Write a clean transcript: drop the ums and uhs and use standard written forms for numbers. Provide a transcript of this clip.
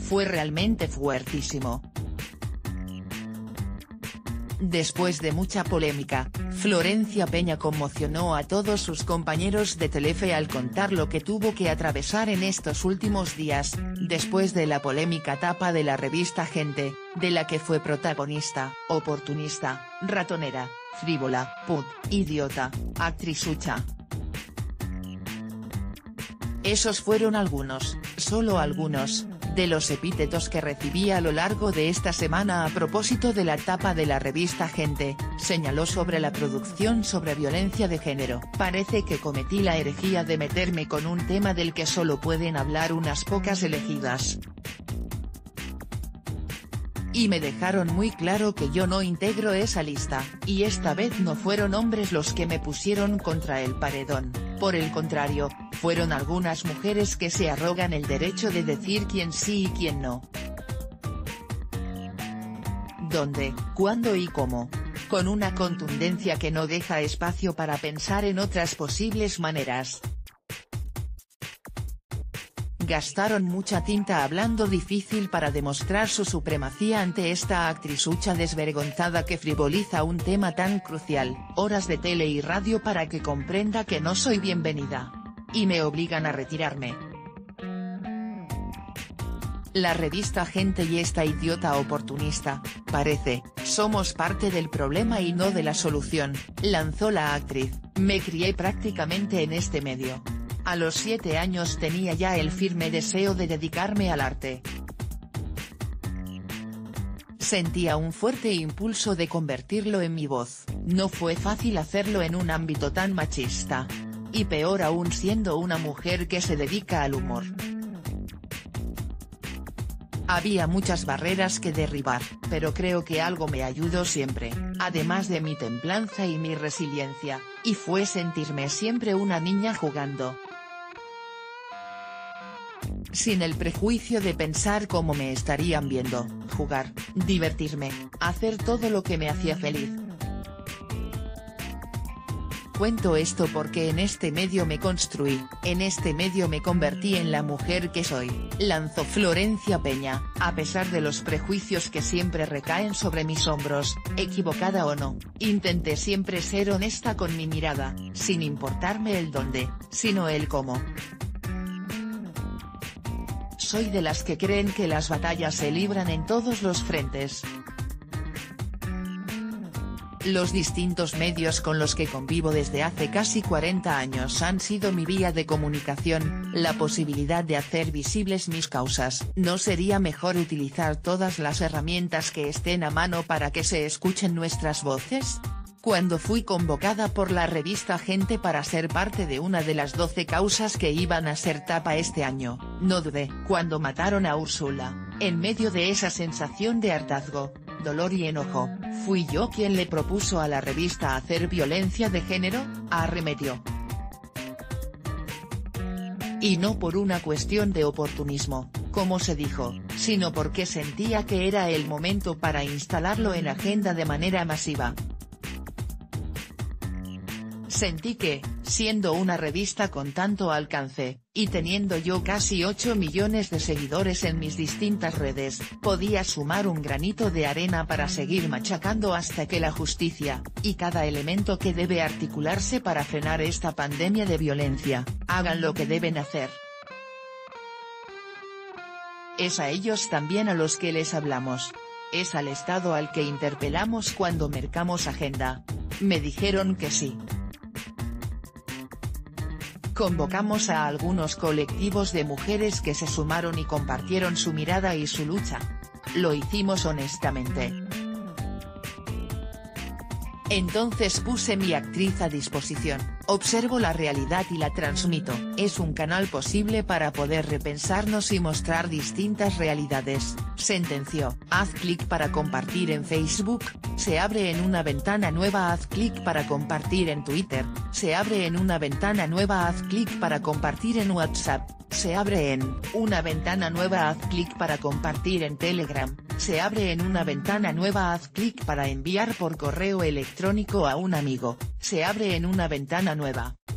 Fue realmente fuertísimo. Después de mucha polémica, Florencia Peña conmocionó a todos sus compañeros de Telefe al contar lo que tuvo que atravesar en estos últimos días, después de la polémica tapa de la revista Gente, de la que fue protagonista, oportunista, ratonera, frívola, put, idiota, actrisucha. Esos fueron algunos, solo algunos, de los epítetos que recibí a lo largo de esta semana a propósito de la tapa de la revista Gente, señaló sobre la producción sobre violencia de género. Parece que cometí la herejía de meterme con un tema del que solo pueden hablar unas pocas elegidas. Y me dejaron muy claro que yo no integro esa lista, y esta vez no fueron hombres los que me pusieron contra el paredón, por el contrario, fueron algunas mujeres que se arrogan el derecho de decir quién sí y quién no. ¿Dónde, cuándo y cómo? Con una contundencia que no deja espacio para pensar en otras posibles maneras. Gastaron mucha tinta hablando difícil para demostrar su supremacía ante esta actrisucha desvergonzada que frivoliza un tema tan crucial, horas de tele y radio para que comprenda que no soy bienvenida. Y me obligan a retirarme. La revista Gente y esta idiota oportunista, parece, somos parte del problema y no de la solución, lanzó la actriz. Me crié prácticamente en este medio. A los 7 años tenía ya el firme deseo de dedicarme al arte. Sentía un fuerte impulso de convertirlo en mi voz, no fue fácil hacerlo en un ámbito tan machista. Y peor aún siendo una mujer que se dedica al humor. Había muchas barreras que derribar, pero creo que algo me ayudó siempre, además de mi templanza y mi resiliencia, y fue sentirme siempre una niña jugando. Sin el prejuicio de pensar cómo me estarían viendo, jugar, divertirme, hacer todo lo que me hacía feliz. Cuento esto porque en este medio me construí, en este medio me convertí en la mujer que soy, lanzó Florencia Peña, a pesar de los prejuicios que siempre recaen sobre mis hombros, equivocada o no, intenté siempre ser honesta con mi mirada, sin importarme el dónde, sino el cómo. Soy de las que creen que las batallas se libran en todos los frentes. Los distintos medios con los que convivo desde hace casi 40 años han sido mi vía de comunicación, la posibilidad de hacer visibles mis causas. ¿No sería mejor utilizar todas las herramientas que estén a mano para que se escuchen nuestras voces? Cuando fui convocada por la revista Gente para ser parte de una de las 12 causas que iban a ser tapa este año, no dudé. Cuando mataron a Úrsula, en medio de esa sensación de hartazgo, dolor y enojo, ¿fui yo quien le propuso a la revista hacer violencia de género?, arremetió. Y no por una cuestión de oportunismo, como se dijo, sino porque sentía que era el momento para instalarlo en agenda de manera masiva. Sentí que, siendo una revista con tanto alcance, y teniendo yo casi 8 millones de seguidores en mis distintas redes, podía sumar un granito de arena para seguir machacando hasta que la justicia, y cada elemento que debe articularse para frenar esta pandemia de violencia, hagan lo que deben hacer. Es a ellos también a los que les hablamos. Es al Estado al que interpelamos cuando mercamos agenda. Me dijeron que sí. Convocamos a algunos colectivos de mujeres que se sumaron y compartieron su mirada y su lucha. Lo hicimos honestamente. Entonces puse mi actriz a disposición, observo la realidad y la transmito. Es un canal posible para poder repensarnos y mostrar distintas realidades, sentenció. Haz clic para compartir en Facebook, se abre en una ventana nueva. Haz clic para compartir en Twitter, se abre en una ventana nueva. Haz clic para compartir en WhatsApp, se abre en una ventana nueva. Haz clic para compartir en Telegram, se abre en una ventana nueva. Haz clic para enviar por correo electrónico a un amigo, se abre en una ventana nueva.